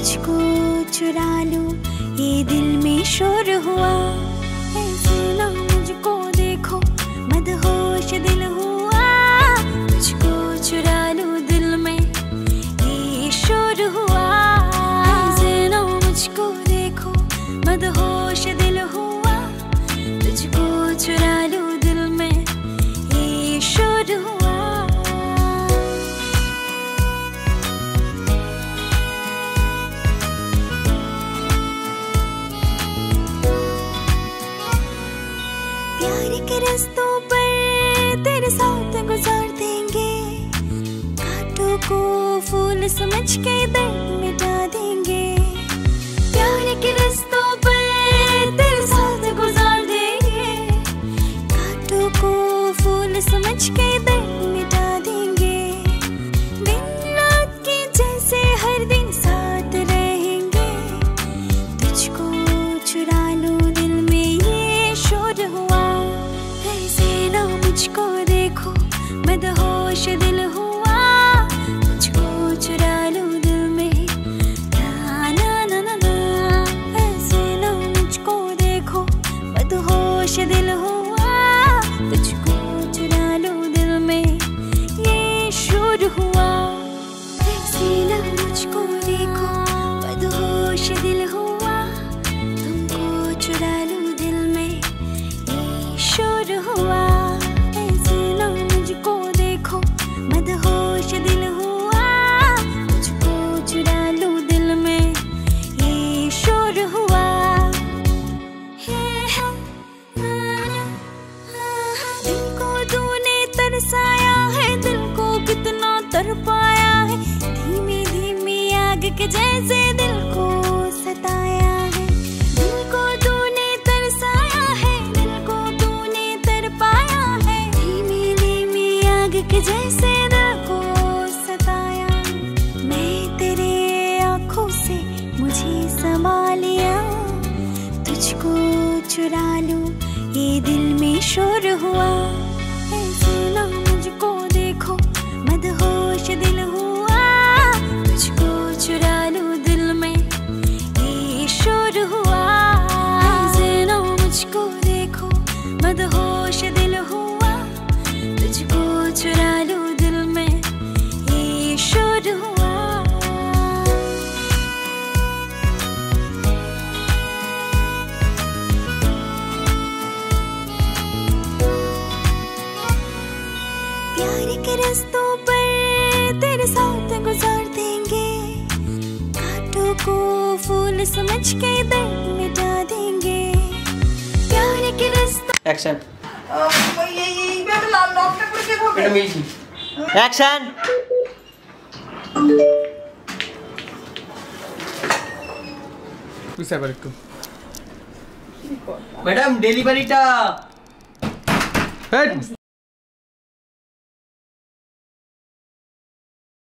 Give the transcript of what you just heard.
तुझको चुरा लूं ये दिल में शोर हुआ, ऐसे ना मुझको देखो मदहोश दिल हुआ, तुझको चुरा लूं दिल में ये शोर हुआ, ऐसे ना मुझको देखो मदहोश दिल हुआ, तुझको चुरा लूं दिल में ये शोर हुआ। प्यार के रास्तों पर तेरे साथ गुजार देंगे, कांटों को फूल समझ के दर्द मिटा देंगे। प्यार के रास्तों पर तेरे साथ गुजार देंगे, कांटों को फूल समझ के दर्द मिटा देंगे। दिन रात के जैसे हर दिन साथ रहेंगे, तुझको चुरा लूं दिल में ये शोर हुआ, ऐसे ना मुझको देखो मदहोश दिल हुआ, तुझको चुरा लूं दिल में ना ना ना ना ना, ऐसे ना मुझको देखो मदहोश दिल हुआ, तुझको चुरा लूं दिल में ये शोर हुआ, ऐसे ना मुझको देखो मदहोश दिल हुआ, तुमको चुरा लूं दिल में ये शोर हुआ, ऐसे ना मुझको देखो मदहोश दिल हुआ, तुझको चुरा लूं दिल में ये शोर हुआ। दिल को तूने तरसाया है, दिल को कितना तरपाया है, धीमी धीमी आग के जैसे दिल को सताया है। दिल को तूने तरसाया है, दिल को तूने तरपाया है, धीमी धीमी आग के जैसे दिल को सताया। मैं तेरे आँखों से मुझे समा लिया, तुझको चुरा लूं ये दिल में शोर हुआ, ऐसे ना मुझको देखो मदहोश दिल हुआ, तुझको चुरा लूं दिल में ये शोर हुआ, ऐसे ना मुझको देखो मदहोश दिल हुआ, तुझको चुरा लूं दिल में ये शोर हुआ। प्यार के रास्तों पर तेरे साथ गुजार देंगे, कांटों को फूल समझ के दर्द मिटा देंगे। प्यार के रास्तों एक्शन এই ব্যাটা লাল লকটা করে কে হবে? এটা মিলছি অ্যাকশন। বুঝতে পারছো ম্যাডাম ডেলিভারিটা